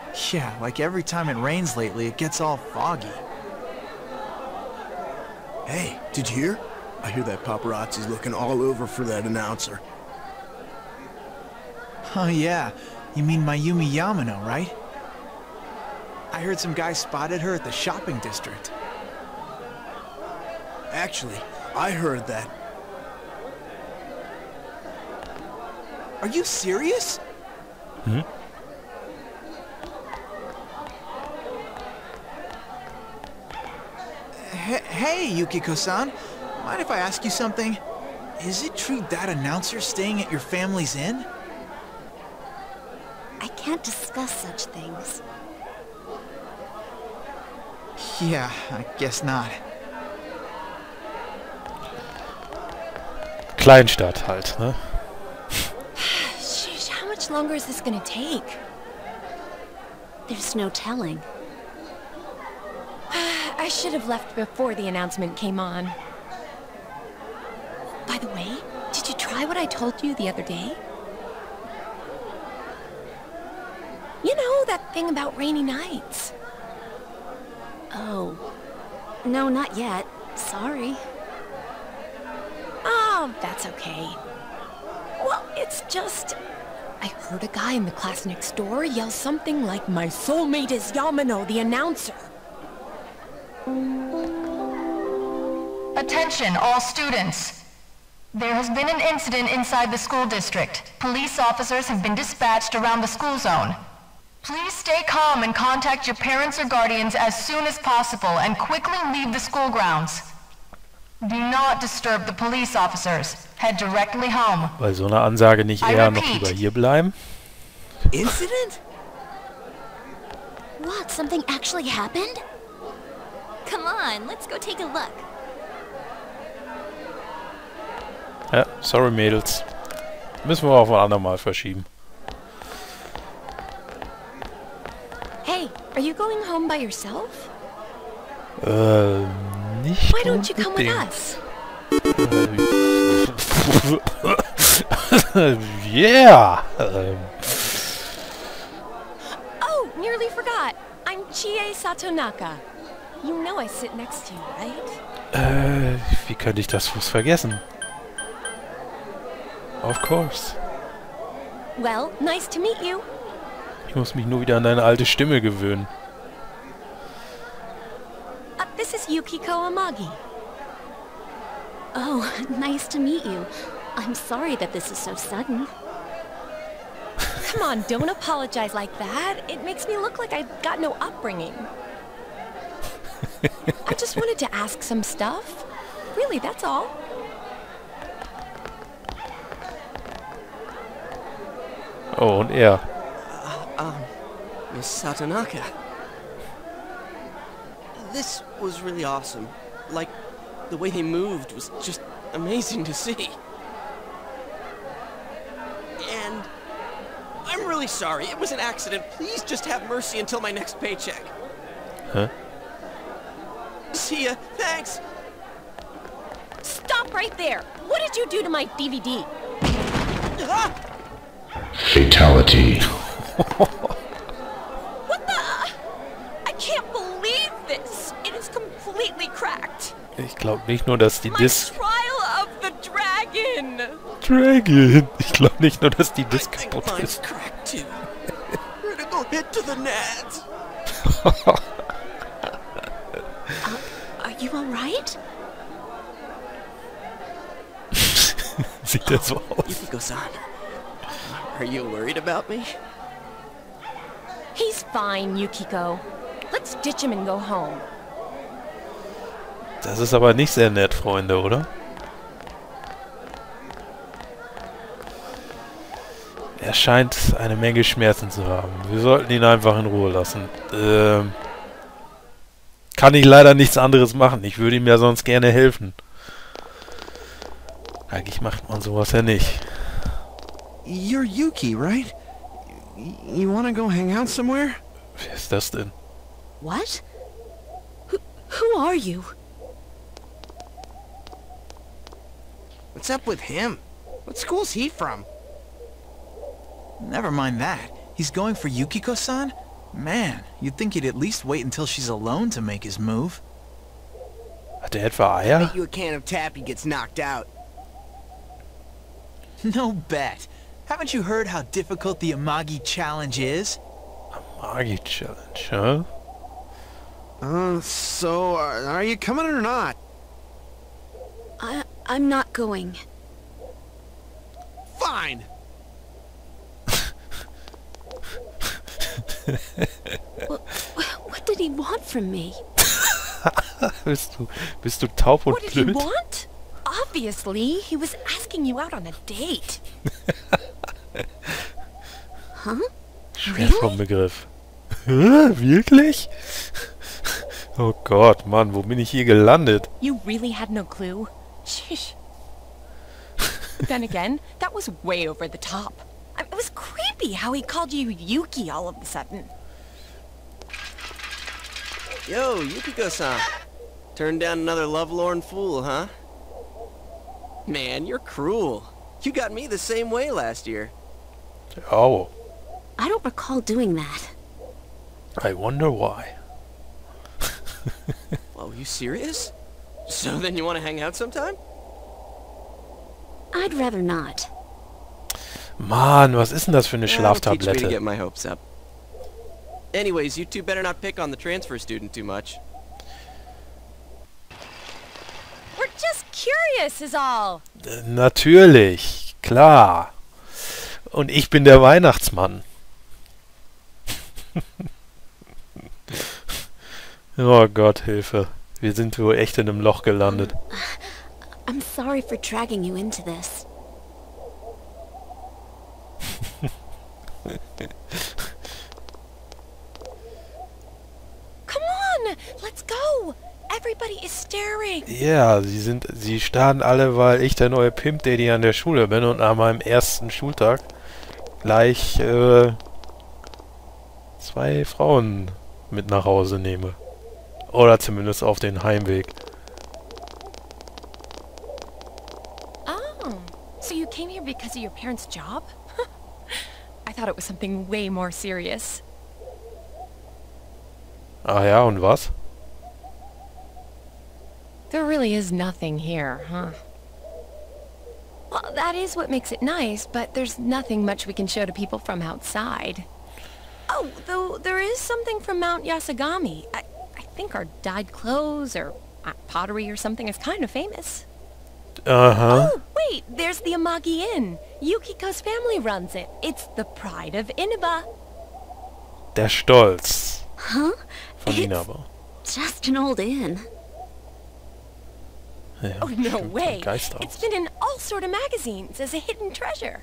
Yeah, like every time it rains lately, it gets all foggy. Hey, did you hear? I hear that paparazzi's looking all over for that announcer. Oh yeah, you mean Mayumi Yamano, right? I heard some guy spotted her at the shopping district. Actually, I heard that. Are you serious? Hmm? Hey, Yukiko-san. Mind if I ask you something? Is it true that announcer's staying at your family's inn? I can't discuss such things. Yeah, I guess not. Kleinstadt halt, ne? Sheesh, how much longer is this gonna take? There's no telling. I should have left before the announcement came on. By the way, did you try what I told you the other day? You know, that thing about rainy nights. Oh. No, not yet. Sorry. Oh, that's okay. Well, it's just... I heard a guy in the class next door yell something like, "My soulmate is Yamano, the announcer." Attention, all students. There has been an incident inside the school district. Police officers have been dispatched around the school zone. Please stay calm and contact your parents or guardians as soon as possible and quickly leave the school grounds. Do not disturb the police officers. Head directly home. Bei so einer Ansage nicht I eher noch repeat. lieber hier bleiben? Incident? What? Something actually happened? Come on, let's go take a look. Ja, sorry Mädels. Müssen wir auf ein andermal verschieben. Hey, are you going home by yourself? Nicht Why don't you come with unbedingt. us? Yeah! Oh, nearly forgot. I'm Chie Satonaka. You know I sit next to you, right? Wie könnte ich das bloß vergessen? Of course. Well, nice to meet you. Ich muss mich nur wieder an deine alte Stimme gewöhnen. This is Yukiko Amagi. Oh, nice to meet you. I'm sorry that this is so sudden. Come on, don't apologize like that. It makes me look like I got no upbringing. I just wanted to ask some stuff. Really, that's all. Oh, und er. Miss Satonaka. This was really awesome. Like, the way they moved was just amazing to see. And I'm really sorry. It was an accident. Please just have mercy until my next paycheck. Hä? See ya. Thanks. Stop right there. What did you do to my DVD? Ah! Fatality. What the? I can't believe this. It is completely cracked. Ich glaube nicht nur, dass die My Disc... trial of the dragon. Dragon! Ich glaube nicht nur, dass die Disc I think kaputt mine's ist. cracked too. Critical hit to the nads. Are you alright? Sieht er so aus? Yukiko-san, are you worried about me? He's fine, Yukiko. Let's ditch him and go home. Das ist aber nicht sehr nett, Freunde, oder? Er scheint eine Menge Schmerzen zu haben. Wir sollten ihn einfach in Ruhe lassen. Kann ich leider nichts anderes machen. Ich würde ihm ja sonst gerne helfen. Eigentlich macht man sowas ja nicht. You're Yuki, right? You wanna go hang out somewhere? Wer ist das denn? What? Who are you? What's up with him? What school's he from? Never mind that. He's going for Yukiko-san? Man, you'd think he'd at least wait until she's alone to make his move. Hat er etwa Eier? Bet you a can of Tappy gets knocked out. No bet. Haven't you heard how difficult the Amagi challenge is? Amagi Challenge, huh? So, are you coming or not? I'm not going. Fine. What did he want from me? Bist du taub und What did he blöd? want? Obviously, he was asking you out on a date. Huh? Schwer vom Begriff. Hä? Wirklich? Oh Gott, Mann, wo bin ich hier gelandet? You really had no clue? Sheesh. Then again, that was way over the top. It was creepy how he called you Yuki all of a sudden. Yo, Yukiko-san. Turned down another lovelorn fool, huh? Man, you're cruel. You got me the same way last year. Oh, I don't recall doing that. I wonder why. Whoa, you serious? So then you want to hang out sometime? I'd rather not. Mann, was ist denn das für eine That'll teach me to Schlaftablette? get my hopes up. Anyways, you two better not pick on the transfer student too much. We're just curious is all. Natürlich, klar. Und ich bin der Weihnachtsmann. Oh Gott, Hilfe. Wir sind wohl echt in einem Loch gelandet. I'm sorry for dragging you into this. Come on, let's go. Everybody is staring. Ja, sie starren alle, weil ich der neue Pimp Daddy an der Schule bin und an meinem ersten Schultag gleich 2 Frauen mit nach Hause nehme. Oder zumindest auf den Heimweg. Oh, so you came here because of your parents' job? I thought it was something way more serious. Ah ja, und was? There really is nothing here, huh? Well, that is what makes it nice, but there's nothing much we can show to people from outside. Oh, though there is something from Mount Yasagami. I think our dyed clothes or pottery or something is kind of famous. Aha. Oh, wait, there's the Amagi Inn. Yukiko's family runs it. It's the pride of Inaba. Der Stolz Huh? von Inaba. Just an old inn. Ja, Oh, no stimmt, way. ein Geisterhaus. It's been in all sort of magazines as a hidden treasure.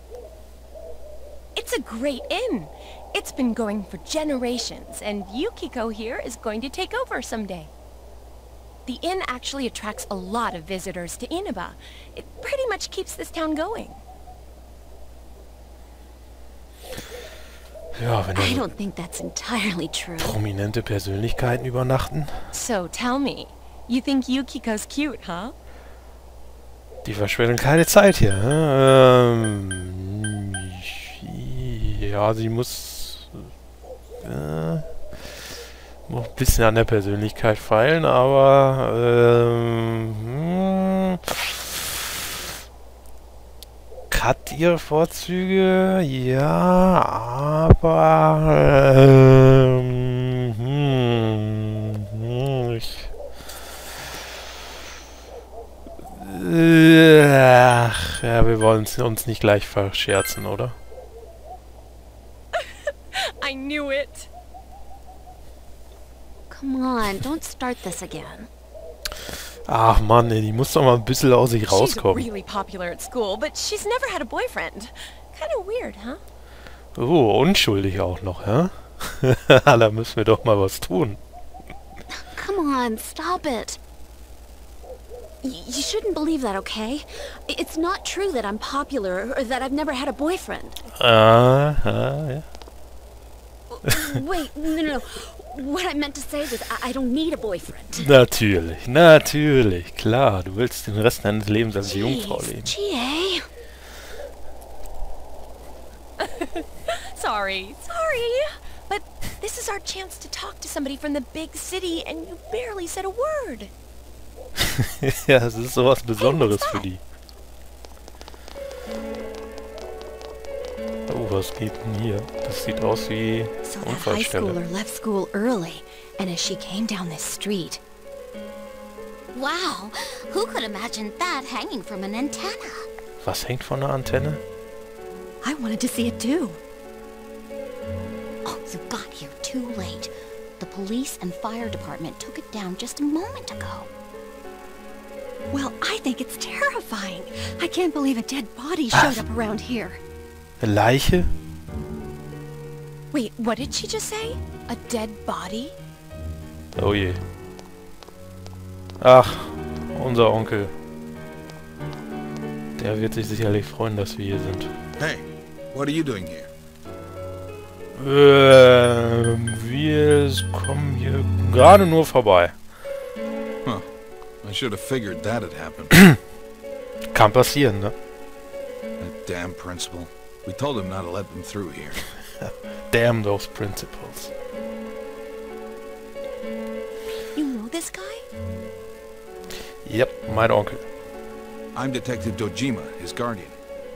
It's a great inn. It's been going for generations, and Yukiko here is going to take over someday. The inn actually attracts a lot of visitors to Inaba. It pretty much keeps this town going. Ja, wenn I da don't think that's entirely true. prominente Persönlichkeiten übernachten, So tell me, you think Yukiko's cute, huh? die verschwenden keine Zeit hier. Ne? Ja, sie muss noch ein bisschen an der Persönlichkeit feilen, aber hat ihre Vorzüge, ja, aber ach, ja, wir wollen uns nicht gleich verscherzen, oder? I knew it. Come on, don't start this again. Ach Mann, ey, die muss doch mal ein bisschen aus sich She's rauskommen. really popular at school, but she's never had a boyfriend. Kind of weird, huh? Oh, unschuldig auch noch, hä? Da müssen wir doch mal was tun. Come on, stop it. You shouldn't believe that, okay? It's not true that I'm popular or that I've never had a boyfriend. Ja. Wait, no. What I meant to say was I don't need a boyfriend. Natürlich, klar. Du willst den Rest deines Lebens als Jungfrau leben. Chie. Sorry. But this is our chance to talk to somebody from the big city and you barely said a word. Ja, es ist sowas Besonderes für die. Oh, was geht denn hier? Das sieht aus wie So that high Unfallstelle. schooler left school early, and as she came down this street. Wow, who could imagine that hanging from an antenna? Was hängt von der Antenne? I wanted to see it too. Oh, you got here too late. The police and fire department took it down just a moment ago. Well, I think it's terrifying. I can't believe a dead body showed up around here. Eine Leiche? Wait, what did she just say? A dead body? Oh je. Ach, unser Onkel. Der wird sich sicherlich freuen, dass wir hier sind. Hey, what are you doing here? Wir kommen hier gerade nur vorbei. Huh. I should have figured that had happened. Kann passieren, ne? That damn principal. We told him not to let them through here. Damn those principles. You know this guy? Yep, mein Onkel. I'm Detective Dojima, his guardian.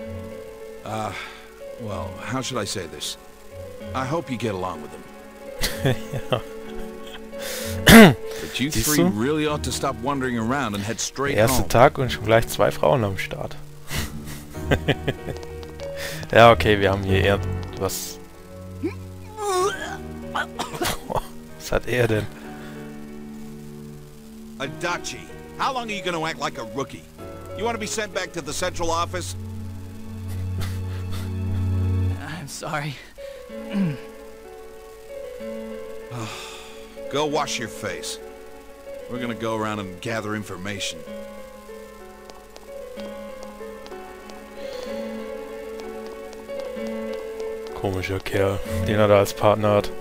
Well, how should I say this? I hope you get along with him. But you Siehst three du? really ought to stop wandering around and head straight Der erste home. Tag und schon gleich 2 Frauen am Start. Ja, okay, wir haben hier eher was... Was hat er denn? Adachi, how long are you going to act like a rookie? You want to be sent back to the central office? I'm sorry. Go wash your face. We're gonna go around and gather information. Komischer Kerl, den er da als Partner hat.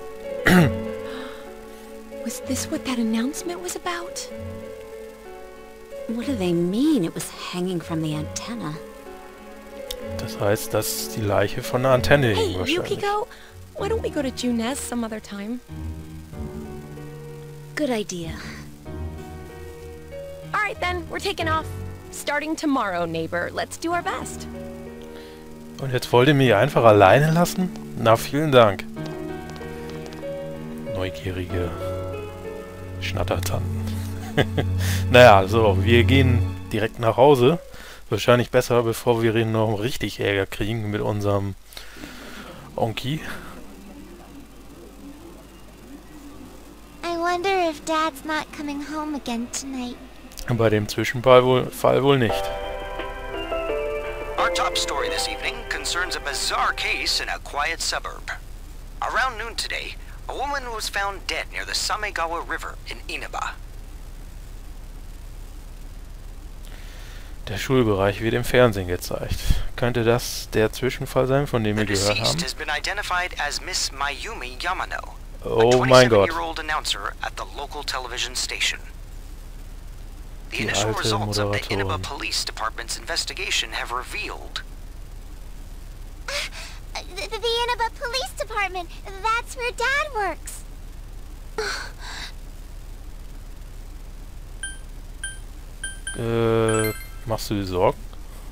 Was this what that announcement was about? What do they mean it was hanging from the antenna? Das heißt, dass die Leiche von der Antenne Hey, hing wahrscheinlich. Yukiko, why don't we go to Junes some other time? Good idea. All right then, we're taking off. Starting tomorrow, neighbor. Let's do our best. Und jetzt wollt ihr mich einfach alleine lassen? Na, vielen Dank. Neugierige Schnattertanten. Naja, so, wir gehen direkt nach Hause. Wahrscheinlich besser, bevor wir noch richtig Ärger kriegen mit unserem Onki. I wonder if Dad's not coming home again tonight. Bei dem Zwischenfall wohl nicht. Our top story this evening concerns a bizarre case in a quiet suburb. Around noon today, a woman was found dead near the Samegawa River in Inaba. Der Schulbereich wird im Fernsehen gezeigt. Könnte das der Zwischenfall sein, von dem wir The gehört haben? deceased has been identified as Miss Mayumi Yamano, Oh a mein Gott. 27-year-old announcer at the local television station. The Die initial alte results of the Inaba Moderatorin. Police Department's investigation have revealed The Inaba Police Department. That's where Dad works. Machst du dir Sorgen?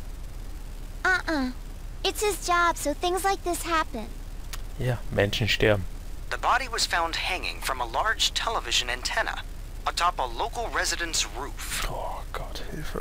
It's his job, so things like this happen. Ja, Menschen sterben. the body was found hanging from a large television antenna atop a local resident's roof. Oh Gott, Hilfe.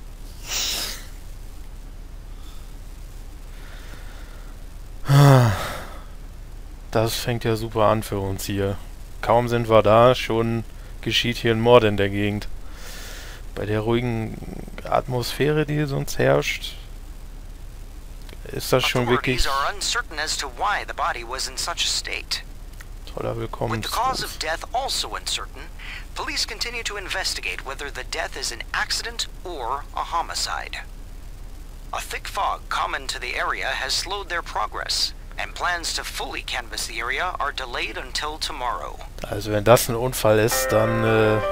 Das fängt ja super an für uns hier. Kaum sind wir da, schon geschieht hier ein Mord in der Gegend. Bei der ruhigen Atmosphäre, die sonst herrscht, ist das schon wirklich Authorities are uncertain as to why the body was in such a state. toller With the cause of Willkommensgruß. death also uncertain, police continue to investigate whether the death is an accident or a homicide. A thick fog common to the area has slowed their progress, and plans to fully canvass the area are delayed until tomorrow. Also wenn das ein Unfall ist, dann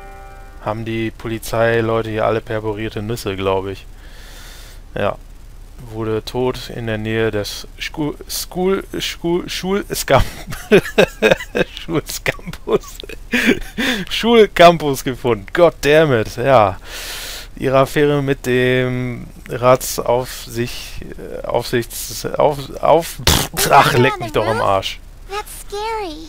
haben die Polizeileute hier alle perforierte Nüsse, glaube ich. Ja. wurde tot in der Nähe des Schulcampus gefunden. God damn it, ja. Ihre Affäre mit dem Ach, leck mich doch am Arsch. That's scary.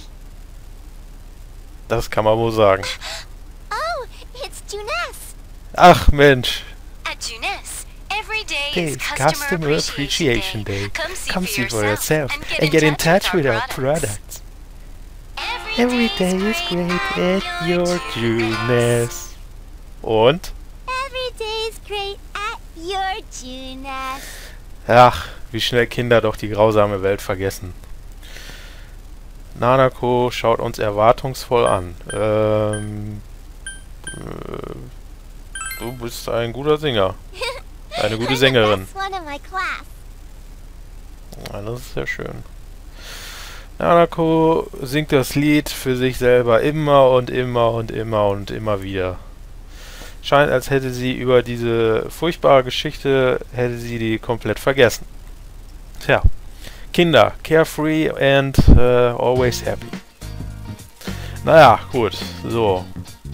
Das kann man wohl sagen. Oh, it's Junes. Ach, Mensch. At Junes, every day It's is Customer Appreciation Day. Come see for yourself and get in touch with our products. Every day is great at your Junes. Und? Every day is great at your Junes. Ach, wie schnell Kinder doch die grausame Welt vergessen. Nanako schaut uns erwartungsvoll an. Du bist ein guter Sänger. Eine gute Sängerin. Ja, das ist sehr schön. Nanako singt das Lied für sich selber immer und immer und immer und immer wieder. Scheint, als hätte sie über diese furchtbare Geschichte, hätte sie die komplett vergessen. Tja. Kinder, carefree and always happy. Naja, gut, so.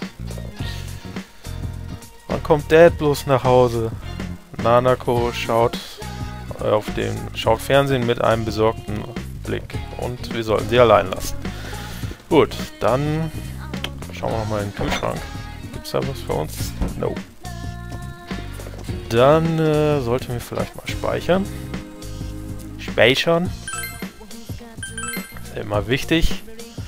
Wann kommt Dad bloß nach Hause? Nanako schaut Fernsehen mit einem besorgten Blick. Und wir sollten sie allein lassen. Gut, dann schauen wir nochmal in den Kühlschrank. Gibt's da was für uns? No. Dann sollten wir vielleicht mal speichern. Speichern. Ist immer wichtig.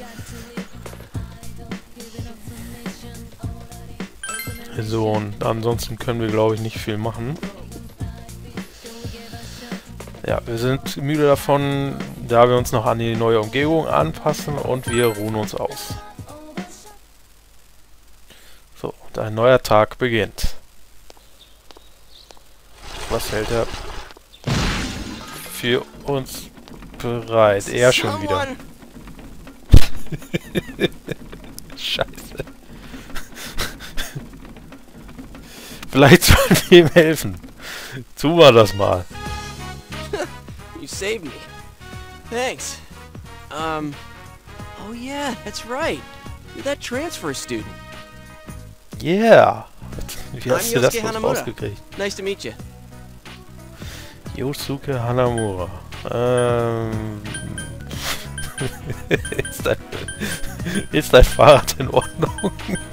So, und ansonsten können wir, glaube ich, nicht viel machen. Ja, wir sind müde davon, da wir uns noch an die neue Umgebung anpassen und wir ruhen uns aus. So, und ein neuer Tag beginnt. Was hält er für uns bereit? Er schon wieder. Scheiße. Vielleicht sollten wir ihm helfen. Tun wir das mal. You saved me. Thanks. Oh yeah, that's right. You're that transfer student. Yeah. Wie hast du das Yosuke bloß Hanamura. rausgekriegt? Nice to meet you. Yosuke Hanamura. Ist dein Fahrrad in Ordnung?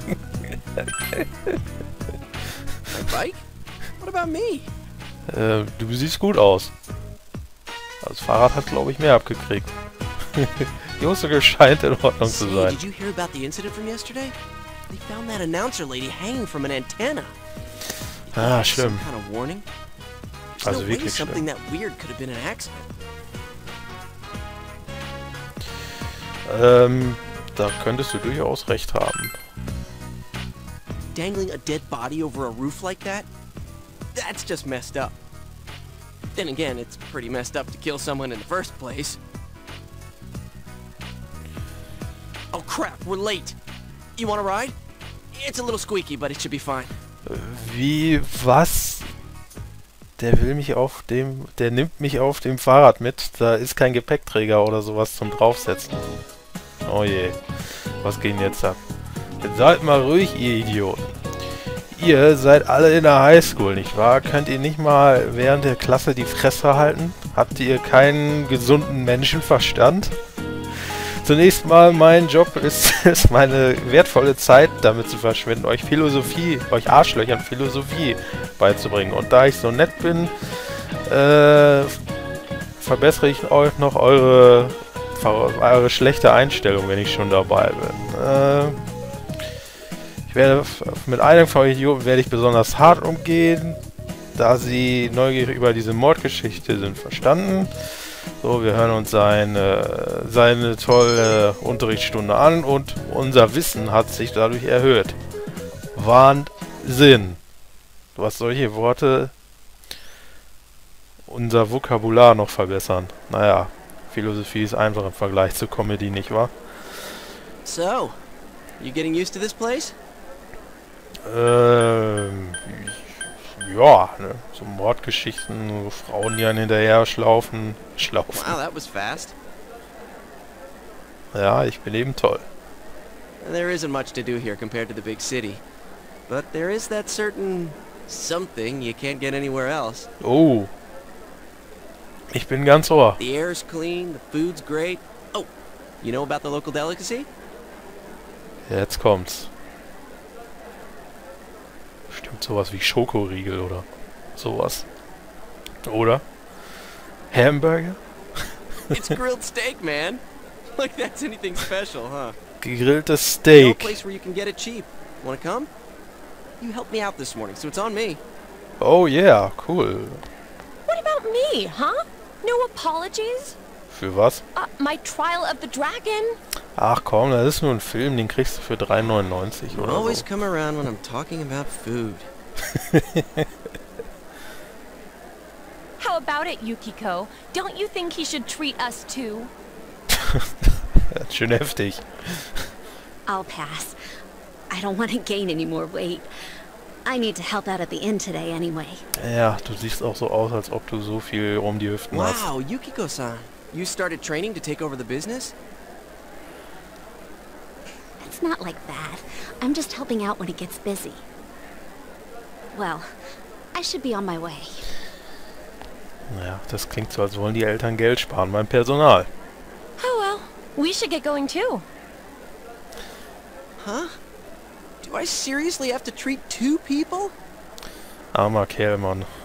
My bike? What about me? Du siehst gut aus. Das Fahrrad hat, glaube ich, mehr abgekriegt. Yosuke scheint in Ordnung zu Say, sein. did you hear about the incident from yesterday? They found that announcer lady hanging from an antenna. Ah, Some schlimm. kind of warning? There's Also no way wirklich something schlimm. that weird could have been an accident. Da könntest du durchaus recht haben. Dangling a dead body over a roof like that? That's just messed up. Then again, it's pretty messed up to kill someone in the first place. Oh crap, we're late. You wanna ride? It's a little squeaky, but it should be fine. Wie, was? Der nimmt mich auf dem Fahrrad mit. Da ist kein Gepäckträger oder sowas zum draufsetzen. Oh je. Was geht denn jetzt ab? Jetzt seid mal ruhig, ihr Idioten. Ihr seid alle in der Highschool, nicht wahr? Könnt ihr nicht mal während der Klasse die Fresse halten? Habt ihr keinen gesunden Menschenverstand? Zunächst mal, mein Job ist es, meine wertvolle Zeit damit zu verschwenden, euch Arschlöchern Philosophie beizubringen. Und da ich so nett bin, verbessere ich euch noch eure schlechte Einstellung, wenn ich schon dabei bin. Mit einem von euch Idioten werde ich besonders hart umgehen, da sie neugierig über diese Mordgeschichte sind. Verstanden? So, wir hören uns seine tolle Unterrichtsstunde an und unser Wissen hat sich dadurch erhöht. Wahnsinn! Was solche Worte unser Vokabular noch verbessern. Naja, Philosophie ist einfach im Vergleich zur Comedy, nicht wahr? So, you getting used to this place? Ja, ne? So Mordgeschichten, so Frauen, die einen hinterher schlaufen. Wow, that was fast. Ja, ich bin eben toll. There isn't much to do here compared to the big city. But there is that certain something you can't get anywhere else. Oh. Ich bin ganz ohr. The air's clean, the food's great. Oh, you know about the local delicacy? Jetzt kommt's. Stimmt sowas wie Schokoriegel oder sowas. Oder? Hamburger? It's grilled steak, man. Like that's anything special, huh? Gegrilltes No Steak. place where you can get it cheap. Wanna come? You helped me out this morning, so it's on me. Oh yeah, cool. What about me, huh? No apologies? Für was? My Trial of the Dragon? Ach komm, das ist nur ein Film, den kriegst du für 3,99 You oder always so. come around when I'm talking about food. How about it, Yukiko? Don't you think he should treat us too? Das ist schön heftig. I'll pass. I don't want to gain any more weight. I need to help out at the inn today anyway. Ja, du siehst auch so aus, als ob du so viel um die Hüften hast. Wow, Yukiko-san. You started training to take over the business? It's not like that. I'm just helping out when it gets busy. Well, I should be on my way. Ja, das klingt so, als wollen die Eltern Geld sparen beim Personal. Oh well, we should get going too. Huh? Do I seriously have to treat 2 people? Armer Kerl, Mann.